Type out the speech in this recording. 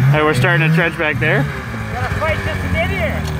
Hey, we're starting a trench back there. Gotta fight just to get here.